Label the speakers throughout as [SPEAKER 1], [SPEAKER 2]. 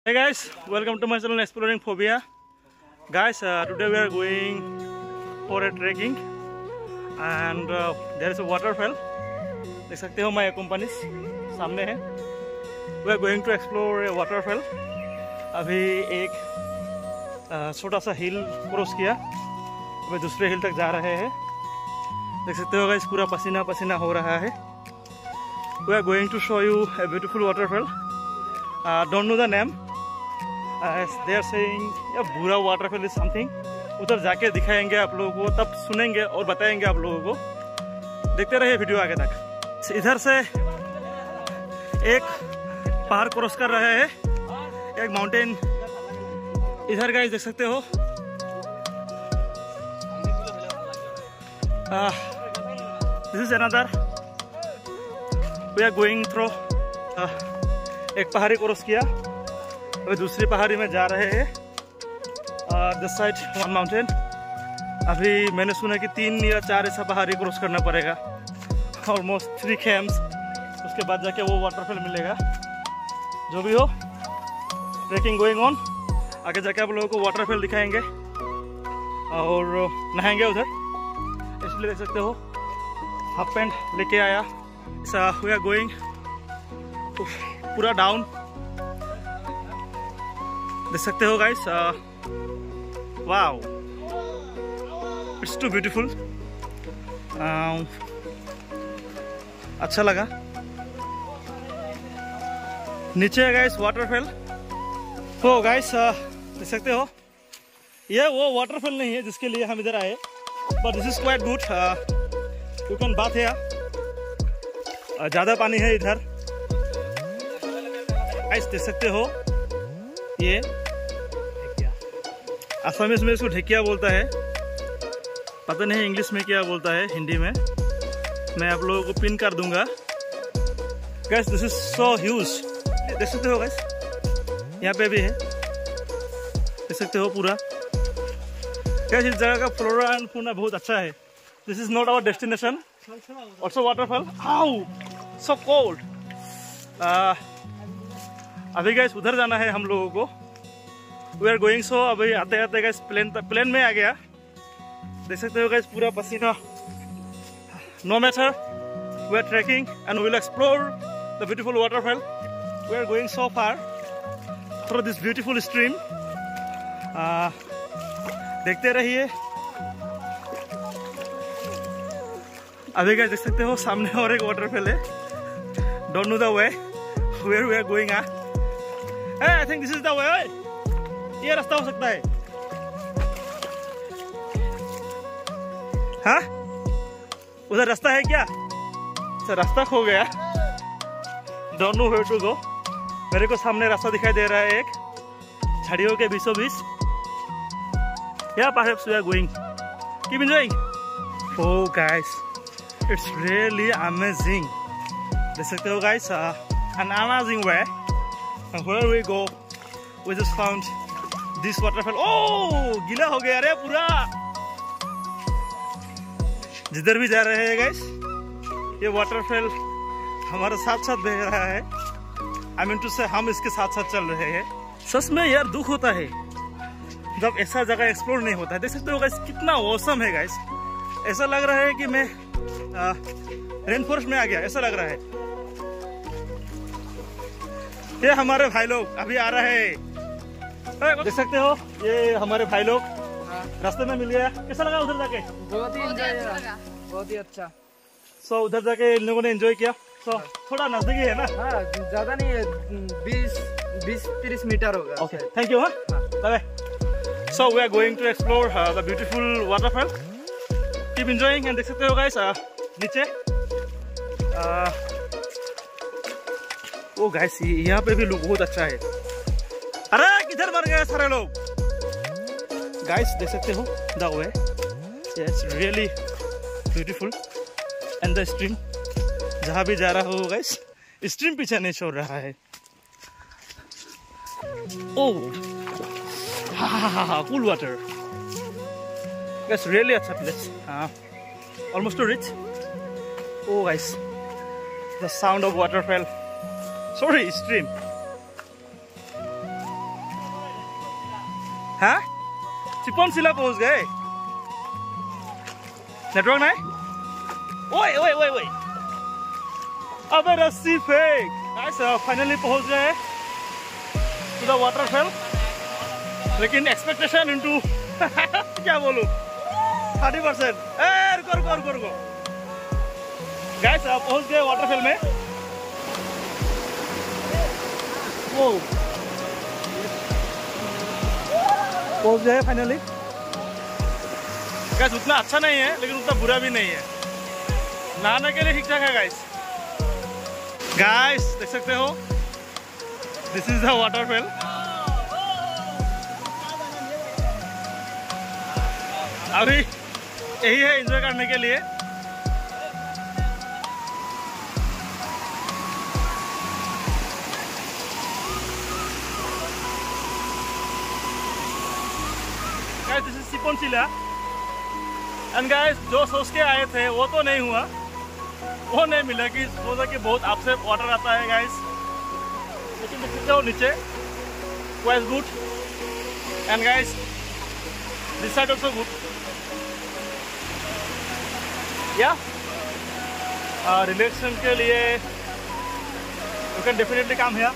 [SPEAKER 1] Hey guys, welcome to my channel Exploring Phobia. Guys, today we are going for a trekking and there is a waterfall. देख सकते हो my accompanies सामने है. We are going to explore a waterfall. अभी एक छोटा सा हिल cross किया, अभी दूसरे हिल तक जा रहे हैं. देख सकते हो guys, पूरा पसीना पसीना हो रहा है. We are going to show you a beautiful waterfall. Don't know the name. They are saying a बुरा वाटरफॉल इज समथिंग. उधर जाके दिखाएंगे आप लोगों को, तब सुनेंगे और बताएंगे आप लोगों को. देखते रहिए वीडियो आगे तक. इधर से एक पहाड़ क्रॉस कर रहे हैं, एक माउंटेन इधर गाइस देख सकते हो. This is another. We are going through. एक पहाड़ी क्रॉस किया, अभी दूसरी पहाड़ी में जा रहे हैं. This side one mountain. अभी मैंने सुना कि 3 या 4 ऐसा पहाड़ी क्रॉस करना पड़ेगा, ऑलमोस्ट 3 कैम्प्स. उसके बाद जाके वो वाटरफॉल मिलेगा. जो भी हो, ट्रैकिंग गोइंग ऑन. आगे जाके आप लोगों को वाटरफॉल दिखाएंगे और नहाएंगे उधर. इसलिए देख सकते हो हाफ पैंट लेके आया. वी आर गोइंग पूरा डाउन. देख सकते हो guys, wow, it's too beautiful. अच्छा लगा. नीचे है गाइस वाटरफॉल. तो गाइस देख सकते हो, ये वो वाटरफॉल नहीं है जिसके लिए हम इधर आए, but this is quite good. You can bath here. ज़्यादा पानी है इधर गाइस. देख सकते हो, ये असमीज में इसको ढेकिया बोलता है. पता नहीं इंग्लिश में क्या बोलता है, हिंदी में. मैं आप लोगों को पिन कर दूंगा. Guys this is so huge. देख सकते हो गाइस, यहाँ पे भी है. देख सकते हो पूरा. गाइस इस जगह का फ्लोरा एंड फौना बहुत अच्छा है. This is not our destination. Also waterfall. How so cold. अभी गाइस उधर जाना है हम लोगों को. We are going. सो अभी आते आते गाइस प्लेन में आ गया. देख सकते हो गाइस पूरा पसीना. No matter, we are trekking and we will explore the beautiful waterfall. We are going so far through this beautiful stream. देखते रहिए. अभी गाइस देख सकते हो सामने और एक वाटरफॉल है. Don't know the way where we are going. I think this is the way. ये रास्ता हो सकता है. हाँ, उधर रास्ता है क्या? सर रास्ता खो गया. Don't know where to go. मेरे को सामने रास्ता दिखाई दे रहा है एक झाड़ियों के बीचों बीच. या perhaps we are going. Keep enjoying. Oh guys, it's really amazing. देख सकते हो guys, an amazing way. Where we go we just found this waterfall. Oh, गीला हो गया रे पूरा. जिधर भी जा रहे हैं गाइस, ये वाटरफॉल हमारे साथ साथ बह रहा है. आई मीन टू से हम इसके साथ साथ चल रहे हैं. सच में यार दुख होता है जब ऐसा जगह एक्सप्लोर नहीं होता है. देख सकते हो गाइस कितना औसम है गाइस. ऐसा लग रहा है कि मैं रेन फॉरेस्ट में आ गया, ऐसा लग रहा है. ये हमारे भाई लोग अभी आ रहे हैं. देख सकते हो, ये हमारे भाई लोग रास्ते में मिल गया. कैसा लगा उधर जाके?
[SPEAKER 2] बहुत ही एंजॉय लगा, बहुत ही अच्छा.
[SPEAKER 1] सो उधर जाके इन लोगों ने एंजॉय किया. सो थोड़ा नजदीकी है ना?
[SPEAKER 2] हाँ, ज्यादा नहीं है, 20-30 मीटर होगा.
[SPEAKER 1] Okay, thank you. हाँ, bye. So we are going to explore the beautiful waterfall. Keep enjoying. And देख सकते हो गाइस नीचे. ओ गाइस, यहाँ पे भी लुक बहुत अच्छा है. अरे किधर मर गए सारे लोग. गाइस देख सकते हो the way. It's really beautiful. And the stream, जहाँ भी जा रहा हो गाइस, स्ट्रीम पीछे नहीं छोड़ रहा है. Oh, cool water. Guys really अच्छा place. Almost to reach. Oh guys, the sound of waterfall. Sorry, stream. हाँ चिपन सिला पहुंच गए। नेटवर्क नहीं। ओए ओए ओए ओए अबे रस्सी फेंक। गाइस फाइनली पहुंच गए टू द वाटरफॉल, लेकिन एक्सपेक्टेशन इनटू क्या बोलूं 30%। रुको गाइस पहुंच गए वाटरफॉल में। वो पहुंच गए फाइनली। गाइस उतना अच्छा नहीं है लेकिन उतना बुरा भी नहीं है, नहाने के लिए ठीक ठाक है। गाइस देख सकते हो दिस इज द वाटरफॉल। अभी यही है एंजॉय करने के लिए। Guys this is Siponsila and guys जो सोच के आए थे वो तो नहीं हुआ, वो नहीं मिला कि सोचा कि बहुत आपसे वाटर आता है गाइस, लेकिन देख सकते हो नीचे quite good and guys this side also good या रिलैक्सेशन के लिए you can definitely come here.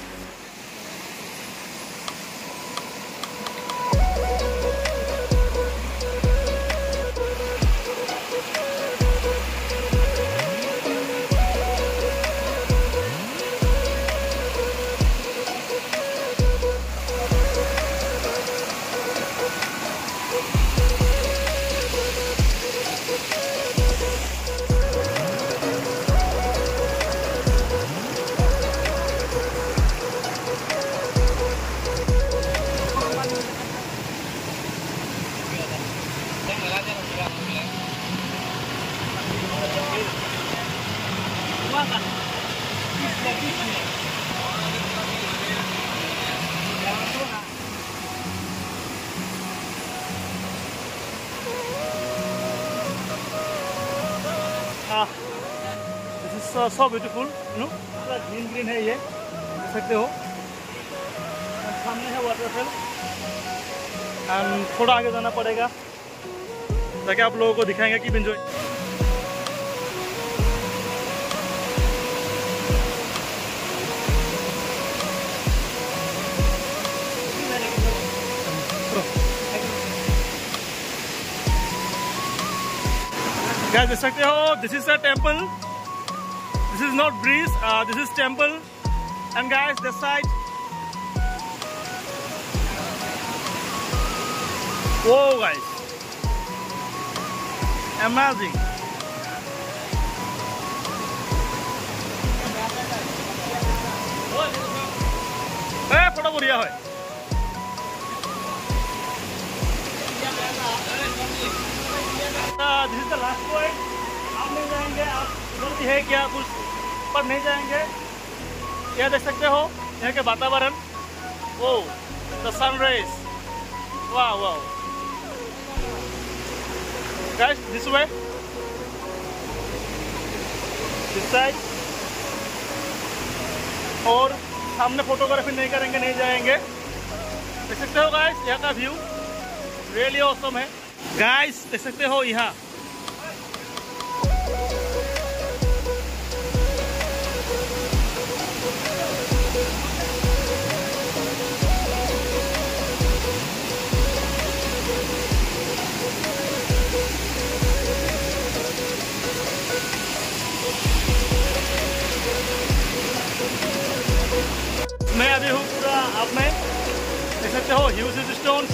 [SPEAKER 1] This is so beautiful you know, पूरा ग्रीन ग्रीन है ये देख सकते हो। सामने है वाटरफॉल एंड थोड़ा आगे जाना पड़ेगा ताकि आप लोगों को दिखाएंगे कि एंजॉय। गाइस देख सकते हो this is a temple, this is not bridge, this is temple and guys this side वो गाइस अमेजिंग। फोटो बढ़िया है। This is the last point. आप नहीं जाएंगे, आप उधर भी है क्या कुछ पर नहीं जाएंगे। यह देख सकते हो यहाँ के वातावरण, वो द सनराइज, वाह वाह। Guys this way, this side, और सामने फोटोग्राफी नहीं करेंगे, नहीं जाएंगे। देख सकते हो गाइस यहाँ का व्यू रियली ऑसम है। गाइस देख सकते हो यहाँ मैं अभी हूँ पूरा आप में देख सकते हो ह्यूज स्टोन,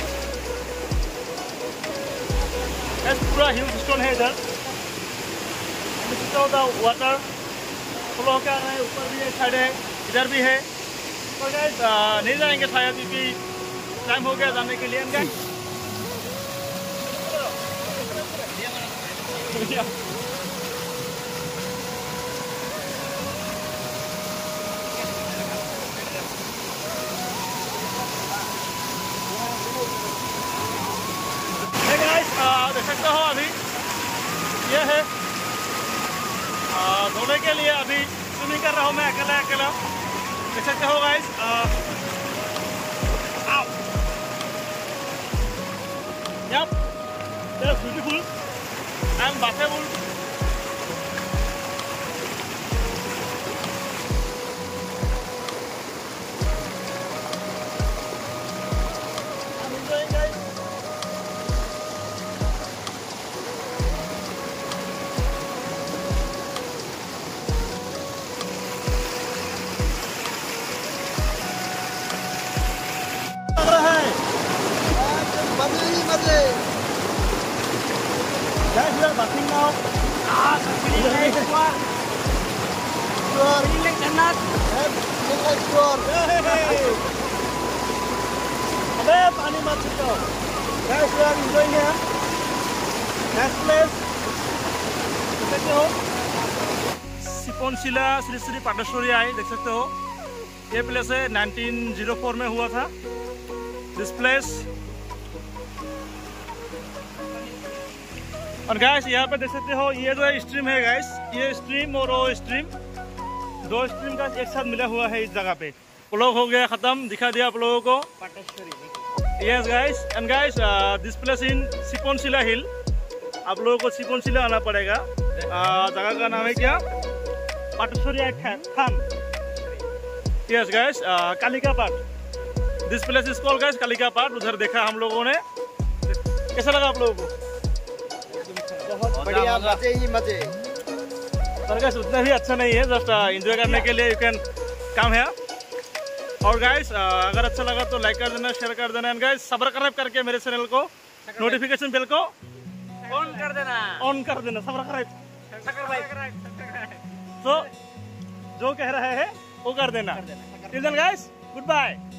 [SPEAKER 1] पूरा ह्यूज स्टोन है इधर। देख सकते हो द वाटर फ्लो कर रहा है, ऊपर भी है, साइड है, इधर भी है। तो गाइस नहीं जाएंगे शायद क्योंकि टाइम हो गया जाने के लिए। देख सकते हो अभी ये है धोने के लिए, अभी स्विमिंग कर रहा हूँ मैं अकेला अकेला। देख सकते हो guys Yep, that's beautiful and bathable. I'm enjoying, guys. लग रहा है guys, we are bathing now. अबे पानी मत छिड़को. Guys, we are enjoying here. Nice place. देख सकते हो सिपोनशिला श्री श्री पाटेश्वरी आई. देख सकते हो ये प्लेस है 1904 में हुआ था. This place. और गाइस यहाँ पे देख सकते हो ये जो स्ट्रीम है गाइस, ये स्ट्रीम और वो स्ट्रीम, दो स्ट्रीम का एक साथ मिला हुआ है इस जगह पे. व्लॉग हो गया खत्म, दिखा दिया आप लोगों को. Yes guys, and guys this place in Siponshila hill. आप लोगों को सिपोनशिला आना पड़ेगा. जगह का नाम है क्या? Pateshwari Than. Yes guys, Kalika Pat. This place is called guys Kalika Pat. उधर देखा हम लोगों ने. कैसा लगा आप लोगों को?
[SPEAKER 2] बहुत बढ़िया, मजे ही मजे.
[SPEAKER 1] पर गाइस उतना भी अच्छा नहीं है, जस्ट एंजॉय करने के लिए यू कैन कम है. और गाइस अगर अच्छा लगा तो लाइक कर देना, शेयर कर देना. एंड गाइस सब्सक्राइब करके मेरे चैनल को नोटिफिकेशन बेल को ऑन कर देना. सब्सक्राइब तो जो कह रहा है वो कर देना. Till then guys, good bye.